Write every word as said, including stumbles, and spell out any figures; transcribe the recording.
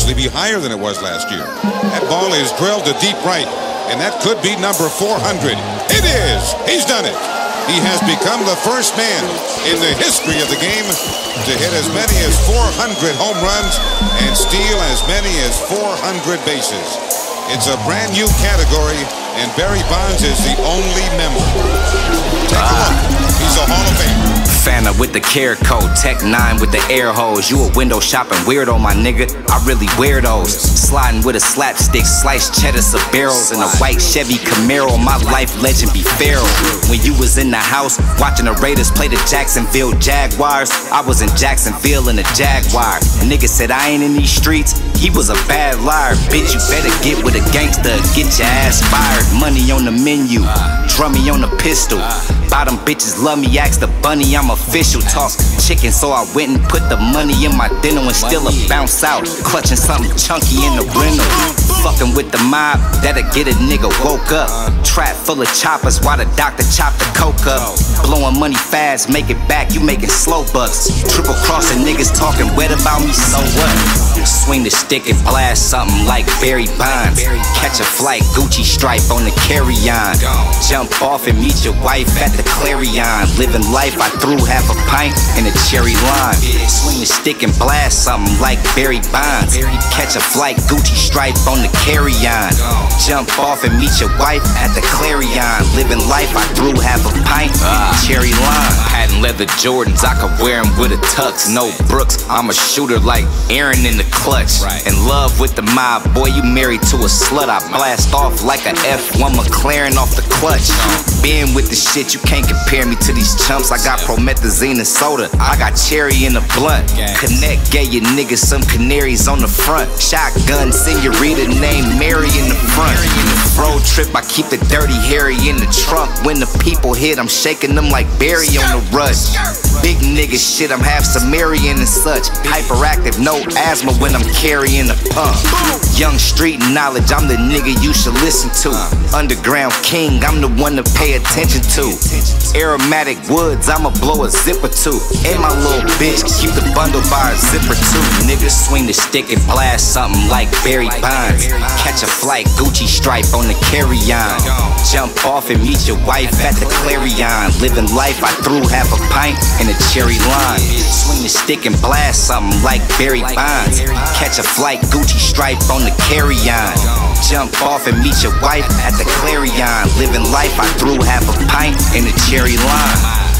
actually be higher than it was last year. That ball is drilled to deep right, and that could be number four hundred. It is! He's done it! He has become the first man in the history of the game to hit as many as four hundred home runs and steal as many as four hundred bases. It's a brand new category, and Barry Bonds is the only member. Take a look. He's a Hall of Famer. Fanta with the care code, Tech nine with the air hose. You a window shopping weirdo, my nigga. I really wear those. Sliding with a slapstick, sliced cheddar barrels, and a white Chevy Camaro. My life legend be Pharaoh. When you was in the house watching the Raiders play the Jacksonville Jaguars, I was in Jacksonville in a Jaguar. A nigga said I ain't in these streets. He was a bad liar. Bitch, you better get with a gangster, get your ass fired. Money on the menu, drummy on the pistol. Bottom bitches love me, ask the bunny, I'm official. Talk chicken, so I went and put the money in my dinner and still a bounce out, clutching something chunky in the rental. Fucking with the mob, that'll get a nigga woke up. Trap full of choppers while the doctor chop the coke up. Blowing money fast, make it back, you making slow bucks. Triple crossing niggas talking wet about me, so what? Swing the stick and blast something like Barry Bonds. Catch a flight, Gucci stripe on the carry-on. Jump off and meet your wife at the Clarion. Living life, I threw half a pint in a cherry lime. Swing the stick and blast something like Barry Bonds. Catch a flight, Gucci stripe on the carry-on. Jump off and meet your wife at the Clarion. Living life, I threw half a pint in a cherry lime. Patent leather Jordans, I could wear them with a tux. No Brooks, I'm a shooter like Aaron in the clutch. In love with the mob, boy, you married to a slut. I blast off like a F one McLaren off the clutch. Being with the shit, you can't compare me to these chumps. I got promethazine and soda, I got cherry in the blunt. Connect, gave your niggas some canaries on the front. Shotgun, senorita named Mary in the front. Road trip, I keep the dirty Harry in the trunk. When the people hit, I'm shaking them like Barry on the rush. Big nigga shit, I'm half Sumerian and such. Hyperactive, no asthma when I'm carrying a pump. Young street knowledge, I'm the nigga you should listen to. Underground king, I'm the one to pay attention to. Aromatic woods, I'ma blow a zipper too. And my little bitch, keep the bundle by a zipper too. Niggas swing the stick and blast something like Barry Bonds. Catch a flight, Gucci stripe on the carry-on. Jump off and meet your wife at the Clarion. Living life, I threw half a pint in a cherry lime. Swing the stick and blast something like Barry Bonds. Catch a flight, Gucci stripe on the carry-on. Jump off and meet your wife at the Clarion. Living life, I threw half a pint in a cherry lime.